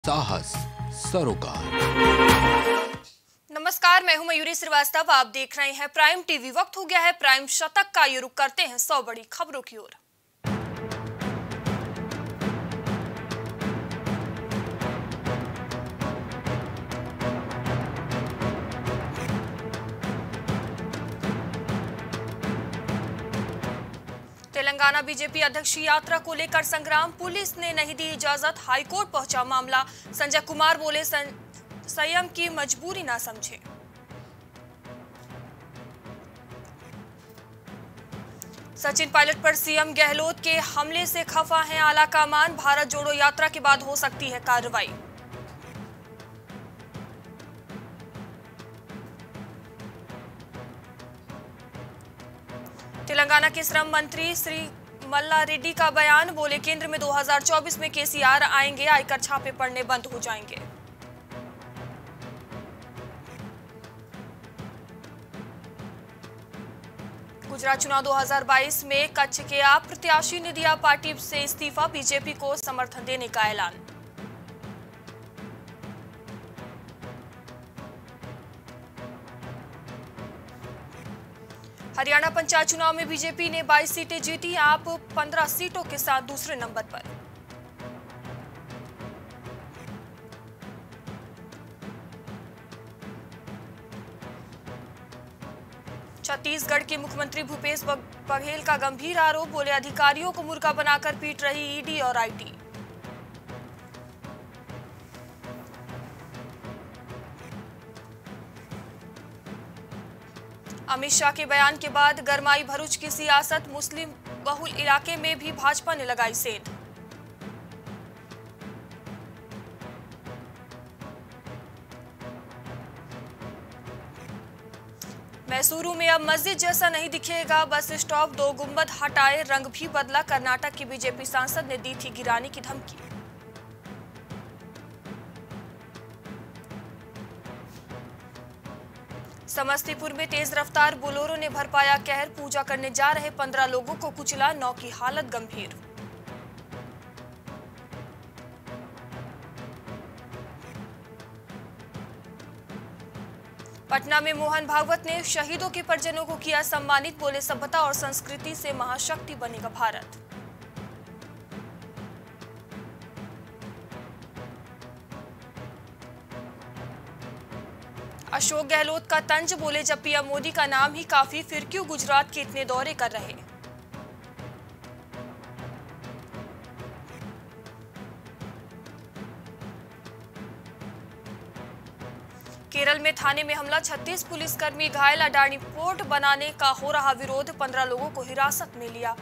साहस सरोकार। नमस्कार, मैं हूं मयूरी श्रीवास्तव। आप देख रहे हैं प्राइम टीवी। वक्त हो गया है प्राइम शतक का। ये रुख करते हैं 100 बड़ी खबरों की ओर। तेलंगाना बीजेपी अध्यक्ष की यात्रा को लेकर संग्राम। पुलिस ने नहीं दी इजाजत, हाईकोर्ट पहुंचा मामला। संजय कुमार बोले संयम की मजबूरी ना समझे। सचिन पायलट पर सीएम गहलोत के हमले से खफा हैं आलाकमान। भारत जोड़ो यात्रा के बाद हो सकती है कार्रवाई। तेलंगाना के श्रम मंत्री श्री मल्ला रेड्डी का बयान। बोले केंद्र में 2024 में केसीआर आएंगे, आयकर छापे पड़ने बंद हो जाएंगे। गुजरात चुनाव 2022 में कच्छ के आप प्रत्याशी ने दिया पार्टी से इस्तीफा। बीजेपी को समर्थन देने का ऐलान। हरियाणा पंचायत चुनाव में बीजेपी ने 22 सीटें जीती। आप 15 सीटों के साथ दूसरे नंबर पर। छत्तीसगढ़ के मुख्यमंत्री भूपेश बघेल का गंभीर आरोप। बोले अधिकारियों को मुर्गा बनाकर पीट रही ईडी और आईटी। अमित शाह के बयान के बाद गरमाई भरूच की सियासत। मुस्लिम बहुल इलाके में भी भाजपा ने लगाई सेंध। मैसूरू में अब मस्जिद जैसा नहीं दिखेगा बस स्टॉप। 2 गुंबद हटाए, रंग भी बदला। कर्नाटक के बीजेपी सांसद ने दी थी गिराने की धमकी। समस्तीपुर में तेज रफ्तार बोलेरो ने भरपाया कहर। पूजा करने जा रहे 15 लोगों को कुचला, 9 की हालत गंभीर। पटना में मोहन भागवत ने शहीदों के परिजनों को किया सम्मानित। बोले सभ्यता और संस्कृति से महाशक्ति बनेगा भारत। अशोक गहलोत का तंज। बोले जब पीएम मोदी का नाम ही काफी, फिर क्यों गुजरात के इतने दौरे कर रहे। केरल में थाने में हमला, 36 पुलिसकर्मी घायल। अडानी पोर्ट बनाने का हो रहा विरोध, 15 लोगों को हिरासत में लिया।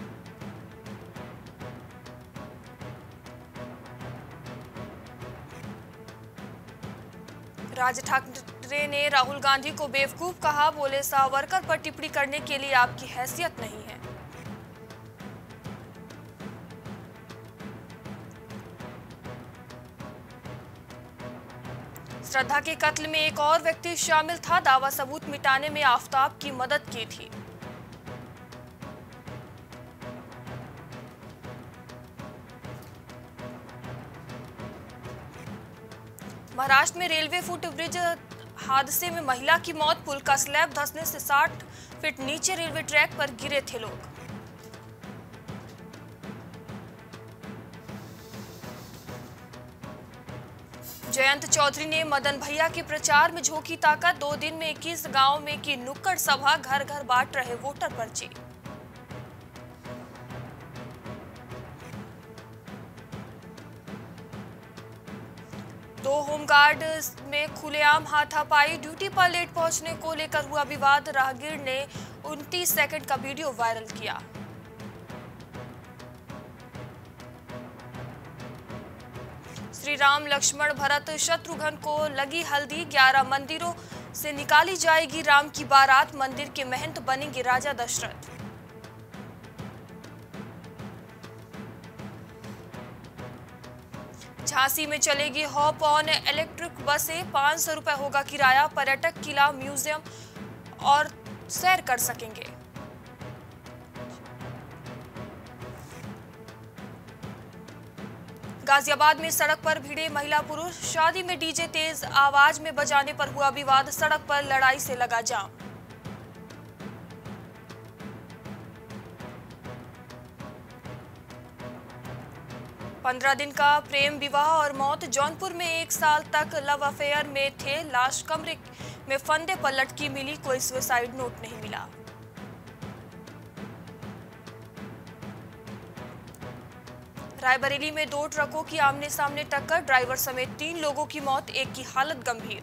राज ठाकरे ने राहुल गांधी को बेवकूफ कहा। बोले सावरकर पर टिप्पणी करने के लिए आपकी हैसियत नहीं है। श्रद्धा के कत्ल में एक और व्यक्ति शामिल था। दावा सबूत मिटाने में आफताब की मदद की थी। महाराष्ट्र में रेलवे फुट ब्रिज हादसे में महिला की मौत। पुल का स्लैब धंसने से 60 फीट नीचे रेलवे ट्रैक पर गिरे थे लोग। जयंत चौधरी ने मदन भैया के प्रचार में झोंकी ताकत। 2 दिन में 21 गांव में की नुक्कड़ सभा, घर घर बांट रहे वोटर पर्ची। दो होमगार्ड में खुलेआम हाथापाई। ड्यूटी पर लेट पहुंचने को लेकर हुआ विवाद। राहगीर ने 29 सेकंड का वीडियो वायरल किया। श्री राम लक्ष्मण भरत शत्रुघ्न को लगी हल्दी। 11 मंदिरों से निकाली जाएगी राम की बारात। मंदिर के महंत बनेंगे राजा दशरथ। झांसी में चलेगी हॉप ऑन इलेक्ट्रिक बसें। 500 रुपए होगा किराया। पर्यटक किला, म्यूजियम और सैर कर सकेंगे। गाजियाबाद में सड़क पर भिड़े महिला पुरुष, शादी में डीजे तेज आवाज में बजाने पर हुआ विवाद, सड़क पर लड़ाई से लगा जाम। पंद्रह दिन का प्रेम विवाह और मौत, जौनपुर में 1 साल तक लव अफेयर में थे, लाश कमरे में फंदे पर लटकी मिली, कोई सुसाइड नोट नहीं मिला। रायबरेली में 2 ट्रकों की आमने सामने टक्कर, ड्राइवर समेत 3 लोगों की मौत, एक की हालत गंभीर।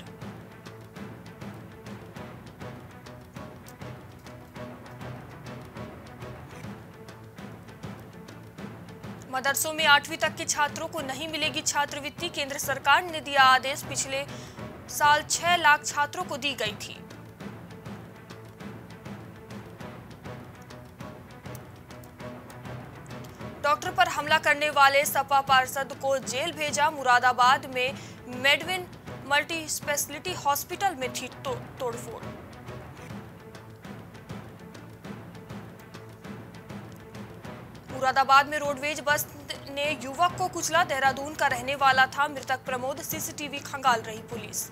मदरसों में 8वीं तक के छात्रों को नहीं मिलेगी छात्रवृत्ति, केंद्र सरकार ने दिया आदेश, पिछले साल 6 लाख छात्रों को दी गई थी। डॉक्टर पर हमला करने वाले सपा पार्षद को जेल भेजा, मुरादाबाद में मेडविन मल्टी स्पेशलिटी हॉस्पिटल में थी तोड़फोड़। मुरादाबाद में रोडवेज बस ने युवक को कुचला, देहरादून का रहने वाला था मृतक प्रमोद, सीसीटीवी खंगाल रही पुलिस।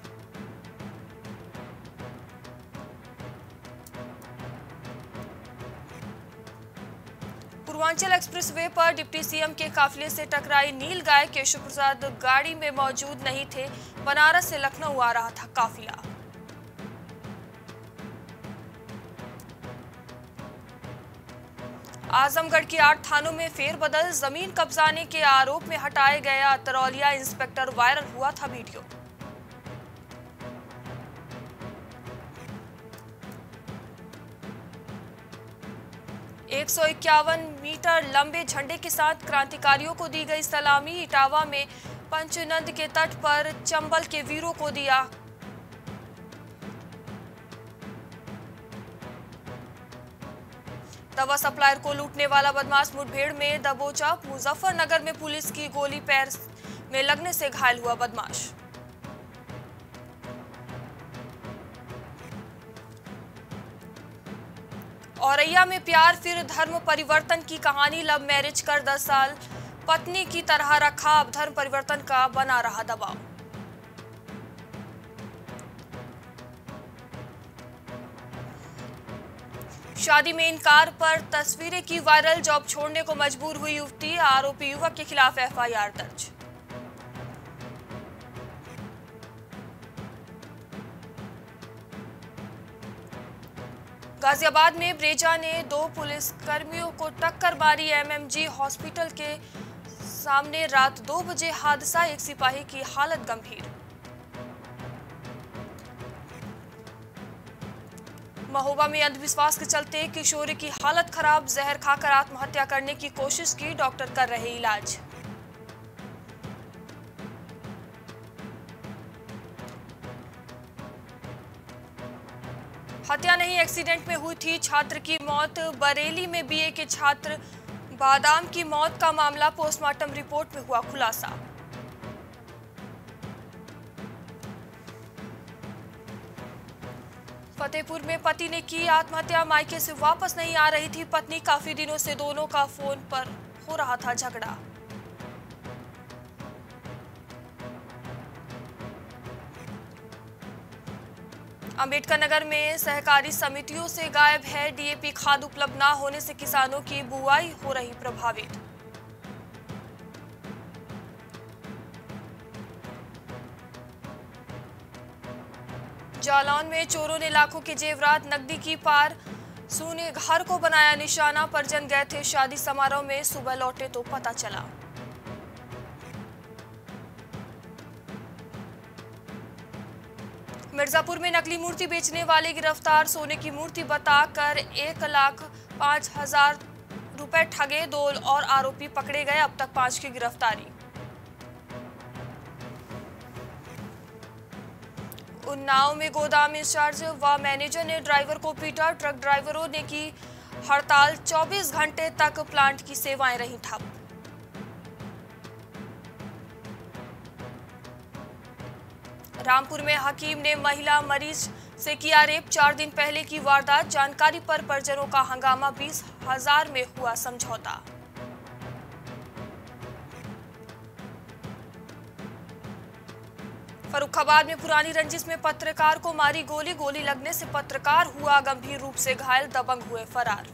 पूर्वांचल एक्सप्रेसवे पर डिप्टी सीएम के काफिले से टकराई नील गाय, केशव प्रसाद गाड़ी में मौजूद नहीं थे, बनारस से लखनऊ आ रहा था काफिला। आजमगढ़ के 8 थानों में फेरबदल, जमीन कब्जाने के आरोप में हटाए गया तरौलिया इंस्पेक्टर, वायरल हुआ था वीडियो। एक 151 मीटर लंबे झंडे के साथ क्रांतिकारियों को दी गई सलामी, इटावा में पंचनद के तट पर चंबल के वीरों को दिया। दवा सप्लायर को लूटने वाला बदमाश मुठभेड़ में दबोचा, मुजफ्फरनगर में पुलिस की गोली पैर में लगने से घायल हुआ बदमाश। औरैया में प्यार फिर धर्म परिवर्तन की कहानी, लव मैरिज कर 10 साल पत्नी की तरह रखा, अब धर्म परिवर्तन का बना रहा दबाव। शादी में इनकार पर तस्वीरें की वायरल, जॉब छोड़ने को मजबूर हुई युवती, आरोपी युवक के खिलाफ एफआईआर दर्ज। गाजियाबाद में ब्रेजा ने 2 पुलिसकर्मियों को टक्कर मारी, एमएमजी हॉस्पिटल के सामने रात 2 बजे हादसा, एक सिपाही की हालत गंभीर। महोबा में अंधविश्वास के चलते किशोरी की हालत खराब, जहर खाकर आत्महत्या करने की कोशिश की, डॉक्टर कर रहे इलाज। हत्या नहीं एक्सीडेंट में हुई थी छात्र की मौत, बरेली में बीए के छात्र बादाम की मौत का मामला, पोस्टमार्टम रिपोर्ट में हुआ खुलासा। फतेहपुर में पति ने की आत्महत्या, मायके से वापस नहीं आ रही थी पत्नी, काफी दिनों से दोनों का फोन पर हो रहा था झगड़ा। अंबेडकर नगर में सहकारी समितियों से गायब है डीएपी खाद, उपलब्ध न होने से किसानों की बुआई हो रही प्रभावित। जालौन में चोरों ने लाखों के जेवरात नकदी की पार, सूने घर को बनाया निशाना, परिजन गए थे शादी समारोह में, सुबह लौटे तो पता चला। मिर्जापुर में नकली मूर्ति बेचने वाले गिरफ्तार, सोने की मूर्ति बताकर 1,05,000 रुपए ठगे, 2 और आरोपी पकड़े गए, अब तक 5 की गिरफ्तारी। उन्नाव में गोदाम इंचार्ज व मैनेजर ने ड्राइवर को पीटा, ट्रक ड्राइवरों ने की हड़ताल, 24 घंटे तक प्लांट की सेवाएं रहीं ठप। रामपुर में हकीम ने महिला मरीज से किया रेप, 4 दिन पहले की वारदात, जानकारी पर परिजनों का हंगामा, 20,000 में हुआ समझौता। फर्रुखाबाद में पुरानी रंजिश में पत्रकार को मारी गोली, गोली लगने से पत्रकार हुआ गंभीर रूप से घायल, दबंग हुए फरार।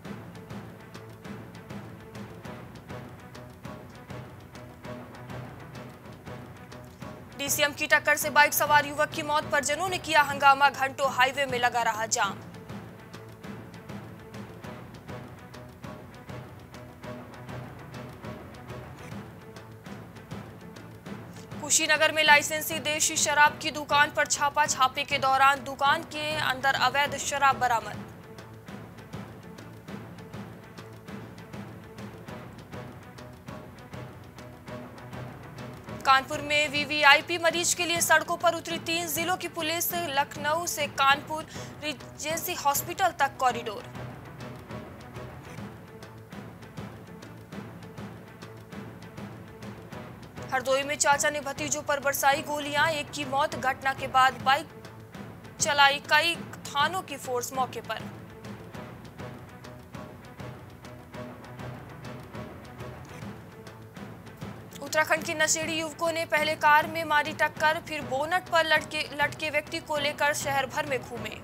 डीसीएम की टक्कर से बाइक सवार युवक की मौत, परिजनों ने किया हंगामा, घंटों हाईवे में लगा रहा जाम। कुशीनगर में लाइसेंसी देशी शराब की दुकान पर छापा, छापे के दौरान दुकान के अंदर अवैध शराब बरामद। कानपुर में वीवीआईपी मरीज के लिए सड़कों पर उतरी 3 जिलों की पुलिस, लखनऊ से कानपुर रीजेंसी हॉस्पिटल तक कॉरिडोर। हरदोई में चाचा ने भतीजों पर बरसाई गोलियां, एक की मौत, घटना के बाद बाइक चलाई, कई थानों की फोर्स मौके पर। उत्तराखंड के नशेड़ी युवकों ने पहले कार में मारी टक्कर, फिर बोनट पर लटके व्यक्ति को लेकर शहर भर में घूमे।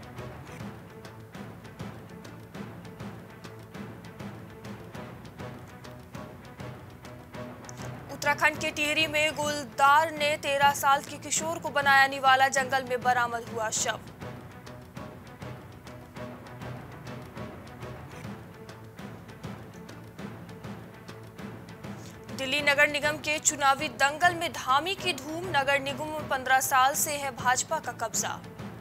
उत्तराखंड के टिहरी में गुलदार ने 13 साल के किशोर को बनाया निवाला, जंगल में बरामद हुआ शव। दिल्ली नगर निगम के चुनावी दंगल में धामी की धूम, नगर निगम में 15 साल से है भाजपा का कब्जा।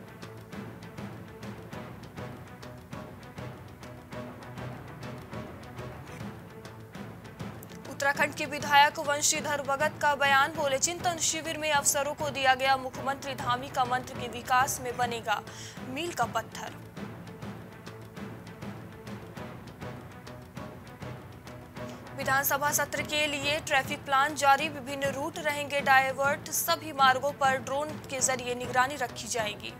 उत्तराखंड के विधायक वंशीधर भगत का बयान, बोले चिंतन शिविर में अफसरों को दिया गया मुख्यमंत्री धामी का मंत्र के विकास में बनेगा मील का पत्थर। विधानसभा सत्र के लिए ट्रैफिक प्लान जारी, विभिन्न रूट रहेंगे डायवर्ट, सभी मार्गों पर ड्रोन के जरिए निगरानी रखी जाएगी।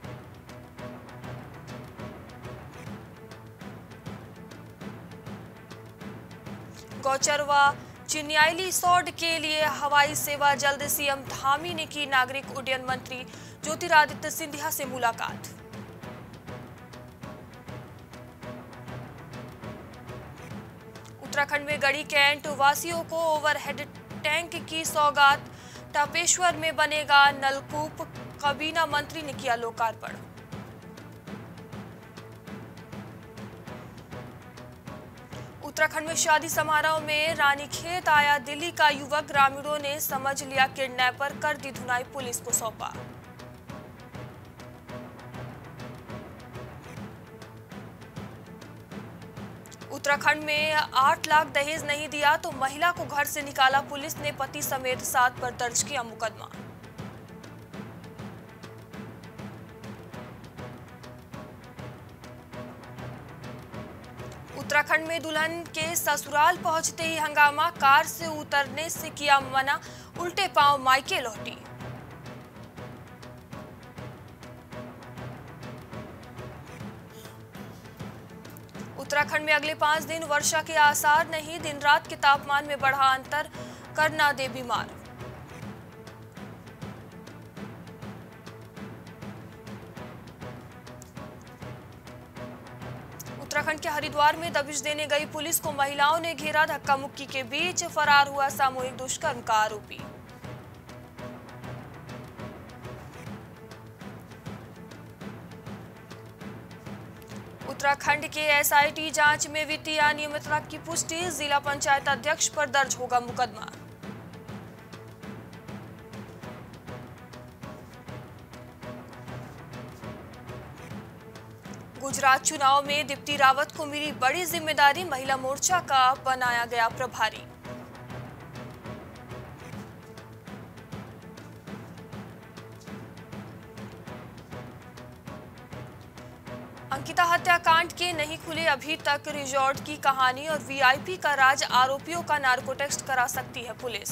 गौचरवा चिन्याली सौड के लिए हवाई सेवा जल्द, सीएम धामी ने की नागरिक उड्डयन मंत्री ज्योतिरादित्य सिंधिया से मुलाकात। उत्तराखंड में गढ़ी कैंट वासियों को ओवरहेड टैंक की सौगात, टापेश्वर में बनेगा नलकूप, काबीना मंत्री ने किया लोकार्पण। उत्तराखंड में शादी समारोह में रानीखेत आया दिल्ली का युवक, ग्रामीणों ने समझ लिया किडनैपर, कर दी धुनाई, पुलिस को सौंपा। उत्तराखंड में 8 लाख दहेज नहीं दिया तो महिला को घर से निकाला, पुलिस ने पति समेत 7 पर दर्ज किया मुकदमा। उत्तराखंड में दुल्हन के ससुराल पहुंचते ही हंगामा, कार से उतरने से किया मना, उल्टे पांव मायके लौटी। उत्तराखंड में अगले 5 दिन वर्षा के आसार नहीं, दिन रात के तापमान में बढ़ा अंतर, कर ना दे बीमार। उत्तराखंड के हरिद्वार में दबिश देने गई पुलिस को महिलाओं ने घेरा, धक्का मुक्की के बीच फरार हुआ सामूहिक दुष्कर्म का आरोपी। उत्तराखंड के एसआईटी जांच में वित्तीय अनियमितता की पुष्टि, जिला पंचायत अध्यक्ष पर दर्ज होगा मुकदमा। गुजरात चुनाव में दीप्ति रावत को मिली बड़ी जिम्मेदारी, महिला मोर्चा का बनाया गया प्रभारी। अंकिता हत्याकांड के नहीं खुले अभी तक रिजॉर्ट की कहानी और वीआईपी का राज, आरोपियों का नार्को टेस्ट करा सकती है पुलिस।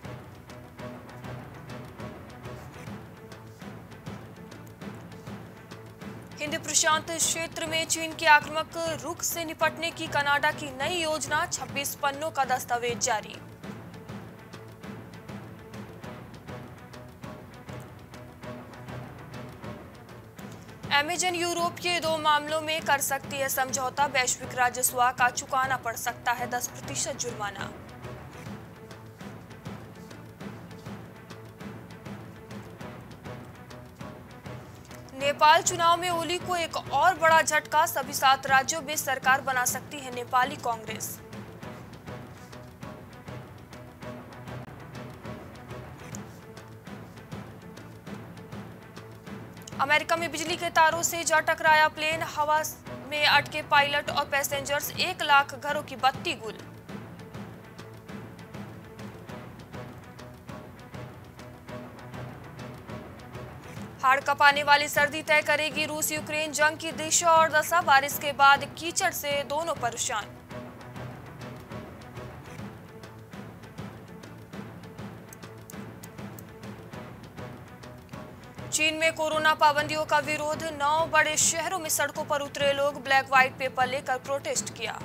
हिंद प्रशांत क्षेत्र में चीन के आक्रामक रुख से निपटने की कनाडा की नई योजना, 26 पन्नों का दस्तावेज जारी। अमेजन यूरोप के 2 मामलों में कर सकती है समझौता, वैश्विक राजस्व का चुकाना पड़ सकता है 10% जुर्माना। नेपाल चुनाव में ओली को एक और बड़ा झटका, सभी 7 राज्यों में सरकार बना सकती है नेपाली कांग्रेस। अमेरिका में बिजली के तारों से जा टकराया प्लेन, हवा में अटके पायलट और पैसेंजर्स, 1 लाख घरों की बत्ती गुल। हाड़ कपाने वाली सर्दी तय करेगी रूस यूक्रेन जंग की दिशा और दशा, बारिश के बाद कीचड़ से दोनों परेशान। चीन में कोरोना पाबंदियों का विरोध, 9 बड़े शहरों में सड़कों पर उतरे लोग, ब्लैक व्हाइट पेपर लेकर प्रोटेस्ट किया।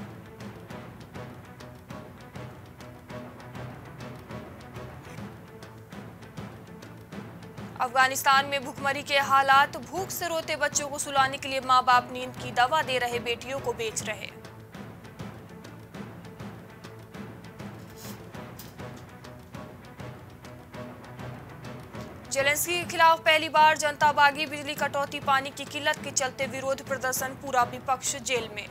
अफगानिस्तान में भूखमरी के हालात, भूख से रोते बच्चों को सुलाने के लिए मां बाप नींद की दवा दे रहे, बेटियों को बेच रहे। जेलेंस्की के खिलाफ पहली बार जनता बागी, बिजली कटौती, पानी की किल्लत के चलते विरोध प्रदर्शन, पूरा विपक्ष जेल में।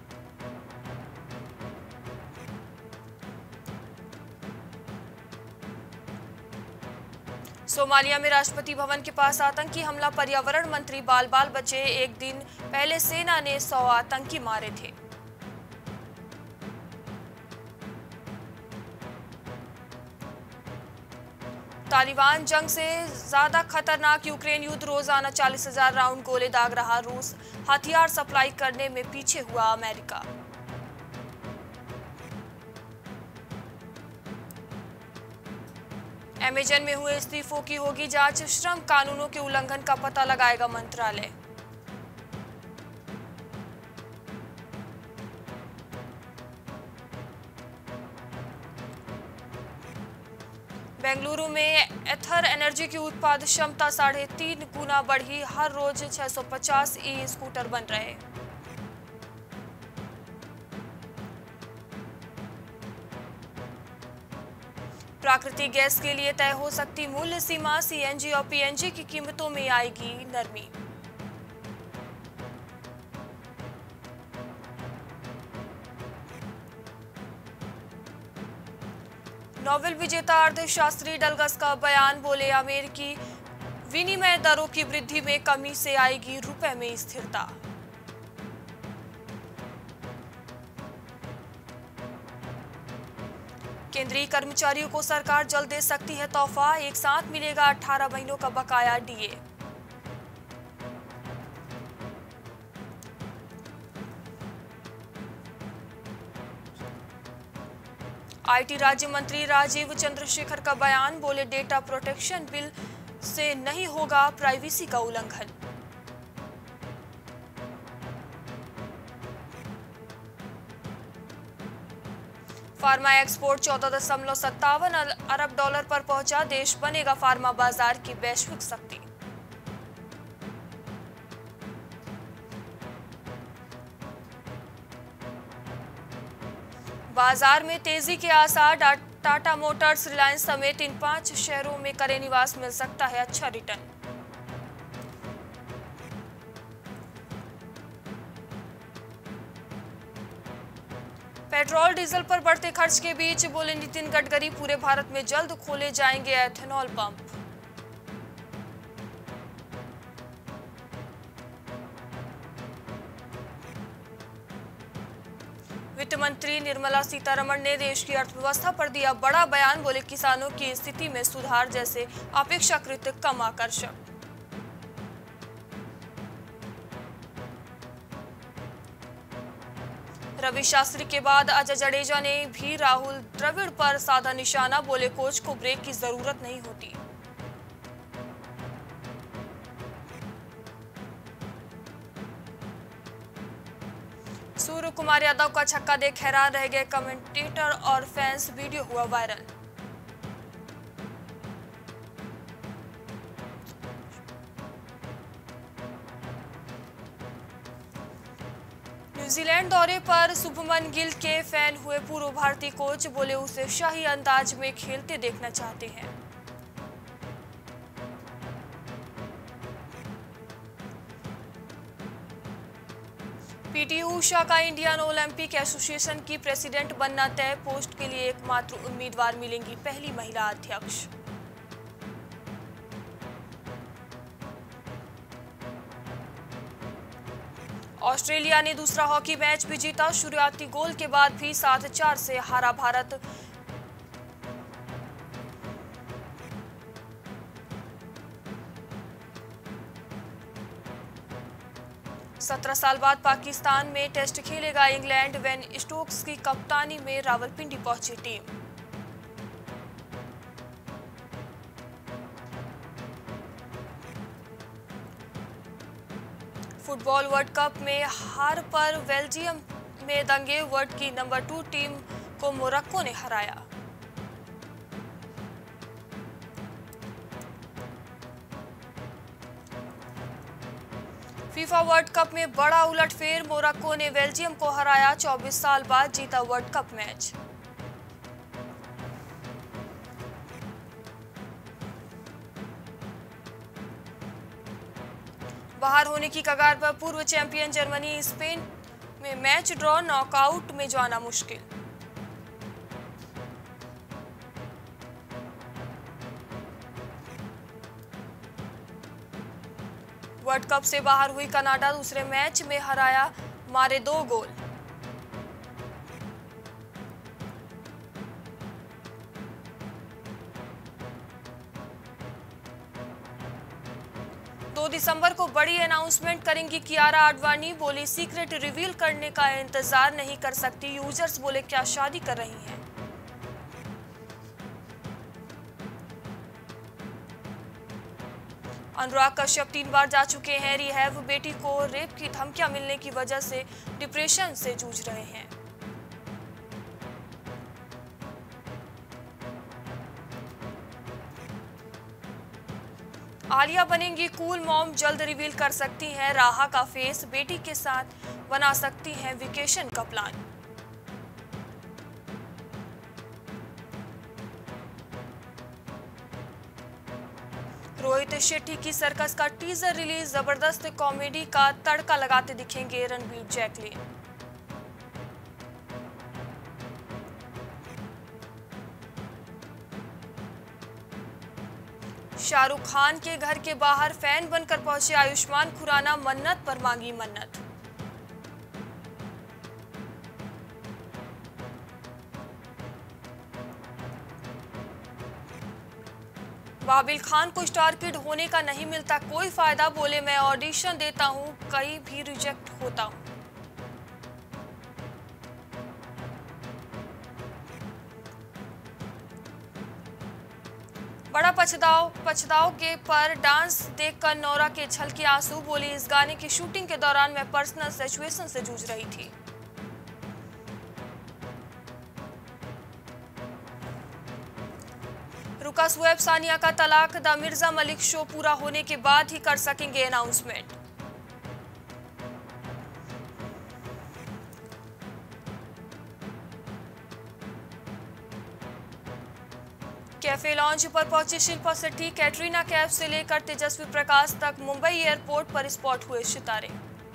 सोमालिया में राष्ट्रपति भवन के पास आतंकी हमला, पर्यावरण मंत्री बाल बाल बचे, एक दिन पहले सेना ने 100 आतंकी मारे थे। तालिबान जंग से ज्यादा खतरनाक यूक्रेन युद्ध, रोजाना 40,000 राउंड गोले दाग रहा रूस, हथियार सप्लाई करने में पीछे हुआ अमेरिका। अमेजन में हुए इस्तीफों की होगी जांच, श्रम कानूनों के उल्लंघन का पता लगाएगा मंत्रालय। बेंगलुरु में एथर एनर्जी की उत्पादन क्षमता 3.5 गुना बढ़ी, हर रोज 650 ई स्कूटर बन रहे। प्राकृतिक गैस के लिए तय हो सकती मूल्य सीमा, सीएनजी और पीएनजी की कीमतों में आएगी नरमी। नोबेल विजेता अर्थशास्त्री डलगस का बयान, बोले अमेरिकी विनिमय दरों की वृद्धि में कमी से आएगी रुपए में स्थिरता। केंद्रीय कर्मचारियों को सरकार जल्द दे सकती है तोहफा, एक साथ मिलेगा 18 महीनों का बकाया डीए। आईटी राज्य मंत्री राजीव चंद्रशेखर का बयान, बोले डेटा प्रोटेक्शन बिल से नहीं होगा प्राइवेसी का उल्लंघन। फार्मा एक्सपोर्ट 14.57 अरब डॉलर पर पहुंचा, देश बनेगा फार्मा बाजार की वैश्विक शक्ति। बाजार में तेजी के आसार, टाटा मोटर्स, रिलायंस समेत इन 5 शेयरों में करे निवास, मिल सकता है अच्छा रिटर्न। पेट्रोल डीजल पर बढ़ते खर्च के बीच बोले नितिन गडकरी, पूरे भारत में जल्द खोले जाएंगे एथेनॉल पंप। वित्त मंत्री निर्मला सीतारमण ने देश की अर्थव्यवस्था पर दिया बड़ा बयान, बोले किसानों की स्थिति में सुधार जैसे अपेक्षाकृत कम आकर्षक। रवि शास्त्री के बाद अजय जडेजा ने भी राहुल द्रविड़ पर साधा निशाना, बोले कोच को ब्रेक की जरूरत नहीं होती। सूर्य कुमार यादव का छक्का देख हैरान रह गए कमेंटेटर और फैंस, वीडियो हुआ वायरल। न्यूजीलैंड दौरे पर शुभमन गिल के फैन हुए पूर्व भारतीय कोच, बोले उसे शाही अंदाज में खेलते देखना चाहते हैं। P T Usha Indian Olympic association की प्रेसिडेंट बनना तय, पोस्ट के लिए एकमात्र उम्मीदवार मिलेंगी पहली महिला अध्यक्ष। ऑस्ट्रेलिया ने दूसरा हॉकी मैच भी जीता, शुरुआती गोल के बाद भी 7-4 से हारा भारत। सत्रह साल बाद पाकिस्तान में टेस्ट खेलेगा इंग्लैंड, वेन स्टोक्स की कप्तानी में रावलपिंडी पहुंची टीम। फुटबॉल वर्ल्ड कप में हार पर बेल्जियम में दंगे, वर्ल्ड की नंबर 2 टीम को मोरक्को ने हराया। फीफा वर्ल्ड कप में बड़ा उलटफेर, मोरक्को ने बेल्जियम को हराया, 24 साल बाद जीता वर्ल्ड कप मैच। बाहर होने की कगार पर पूर्व चैंपियन जर्मनी, स्पेन में मैच ड्रॉ, नॉकआउट में जाना मुश्किल। वर्ल्ड कप से बाहर हुई कनाडा, दूसरे मैच में हराया, मारे 2 गोल। दिसंबर को बड़ी अनाउंसमेंट करेंगी कियारा आडवाणी, बोली सीक्रेट रिवील करने का इंतजार नहीं कर सकती, यूजर्स बोले क्या शादी कर रही हैं। अनुराग कश्यप 3 बार जा चुके हैं रिहैब, बेटी को रेप की धमकियां मिलने की वजह से डिप्रेशन से जूझ रहे हैं। आलिया बनेंगी कूल मॉम, जल्द रिवील कर सकती हैं राहा का फेस, बेटी के साथ बना सकती हैं वेकेशन का प्लान। रोहित शेट्टी की सर्कस का टीजर रिलीज, जबरदस्त कॉमेडी का तड़का लगाते दिखेंगे रणबीर जैकलिन। शाहरुख खान के घर के बाहर फैन बनकर पहुंचे आयुष्मान खुराना, मन्नत पर मांगी मन्नत। बाबिल खान को स्टार किड होने का नहीं मिलता कोई फायदा, बोले मैं ऑडिशन देता हूं, कहीं भी रिजेक्ट होता हूं। बड़ा पछताओगे पर डांस देखकर नौरा के छलके आंसू, बोली इस गाने की शूटिंग के दौरान मैं पर्सनल सिचुएशन से जूझ रही थी। रुका शुएब सानिया का तलाक, द मिर्जा मलिक शो पूरा होने के बाद ही कर सकेंगे अनाउंसमेंट। कैफे लॉन्च पर पहुंची शिल्पा शेट्टी, कैटरीना कैफ से लेकर तेजस्वी प्रकाश तक मुंबई एयरपोर्ट पर स्पॉट हुए सितारे।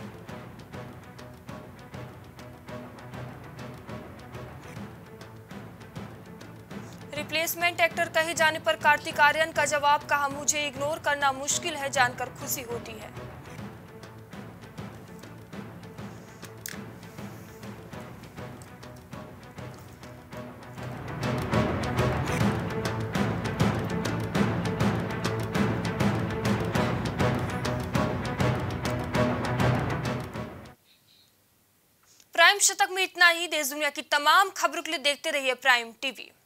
रिप्लेसमेंट एक्टर कहे जाने पर कार्तिक आर्यन का जवाब, कहा मुझे इग्नोर करना मुश्किल है, जानकर खुशी होती है। प्राइम शतक में इतना ही। देश दुनिया की तमाम खबरों के लिए देखते रहिए प्राइम टीवी।